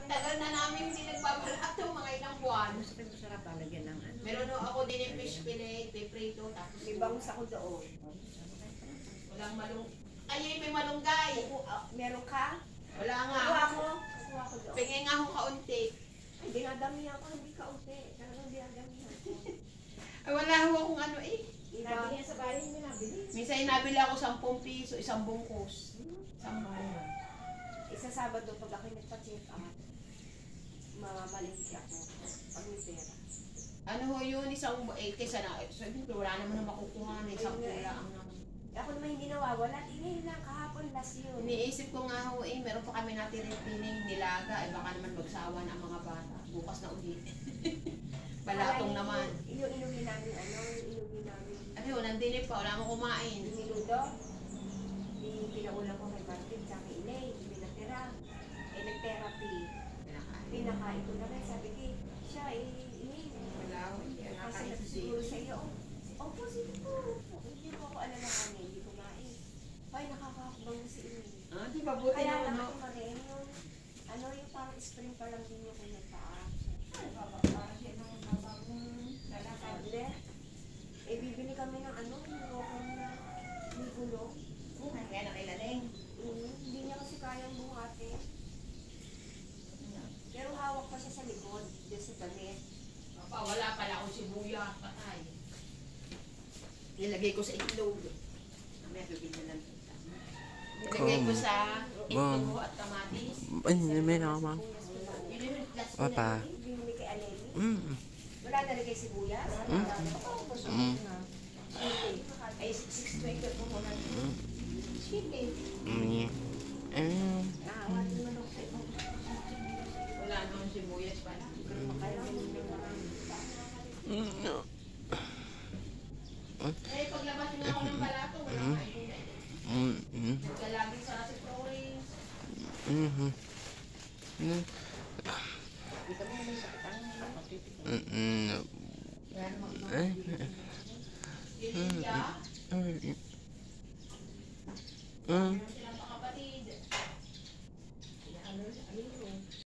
Tagal na namin hindi nagbabalato, mga ilang buwan. Masarap lalagyan ng ano. Meron no, ako din yung fish fillet, peprito, tapos May bangus ako doon. walang malung... Ay, may malunggay. Meron ka? Wala nga. Kuha ko. Kuha ko doon. Pingin nga akong kaunti. Ay, dinadamihan ko. Hindi kaunti. Talagang dinadamihan ko. Ay, wala ho akong ano eh. Iba. Sabi niya sa bahay niya nabili. Minsan nabili ako 10 piso, isang bungkus. Isang bungkus. Isa Sabado pag ako nagpa-check out, mamamalingki ako. Pag may pera. Ano ho yun, isang, kaysa na, sabi ko, wala naman na makukuha na isang pula ang naman. Ako naman hindi nawawala. Tingin lang kahapon last yun. Iniisip ko nga ho meron pa kami natin pining nilaga, baka naman magsawa na ang mga bata. Bukas na ulit. Balatong naman. Inumin namin inumin namin. Ano yun, nandinip pa, wala akong kumain. Minuto. Pinaulang ko kay Martin sa kay Inay. Pinatira. Nag-therapy. Pinakain ko na rin. Sabi ko, siya Wala ho, hindi kasi nakakain si siguro sa iyo. Opo, sige po. Hindi ko ako alam ang ano. Hindi ko main. Ay, nakakakabang si Inay. Ah, di ba buti Kaya naman lang ho. ako rin yung yung parang spring pa lang din yung kanyang paa. Ay, baba. Parang siya nang mabagong lalakad. Hindi. Bibili kami ng lokal na may gulong. Kaya nakilaling. Hindi niya kasi kayang buhatin. Pero hawak pa siya sa likod, dyan sa damit. Papa, wala pala akong sibuyas, patay. Nilagay ko sa itlog. Mamaya bibili na lang kita. Nilagay ko sa itlog at kamatis. Ay, may nakama. Yun yung last Papa. Binili kay Aleli. Mm. Wala nalagay sibuyas. Mm. Ay, 620 po muna. Chili. Mm. Nakawa din naman ako sa ibang. Wala naman sibuyas pala. Eh, paglabas nyo ako ng balato, wala kayo na eh. Nagkalagi sa kasi Flores. Dito mo may sakit ang matitik. Yan, Yun yung